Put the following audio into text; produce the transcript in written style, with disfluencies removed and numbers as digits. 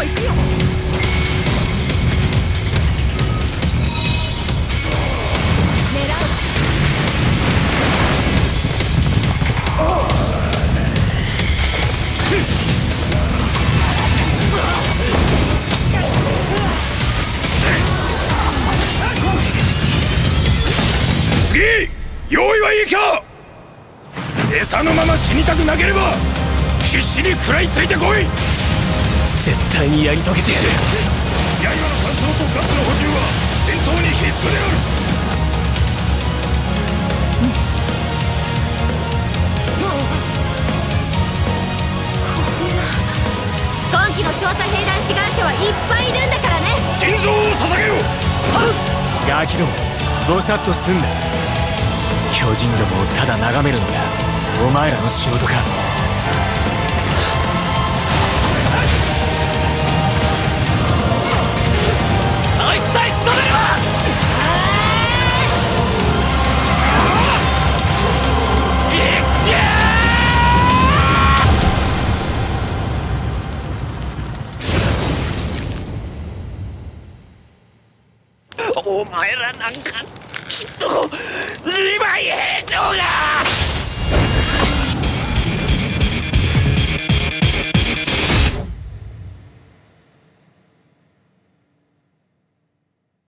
行くよ。 次、用意はいいか。餌のまま死にたくなければ必死に食らいついてこい。 絶対にやり遂げてやる。 刃の乾燥とガスの補充は戦闘に必須である。 今期の調査兵団志願者はいっぱいいるんだからね。 心臓を捧げよ。 ガキども、ぼさっとすんな。巨人どもをただ眺めるのがお前らの仕事か。あいつさえ仕留めれば。いっちゃー。お前らなんかきっとリヴァイ兵長だ。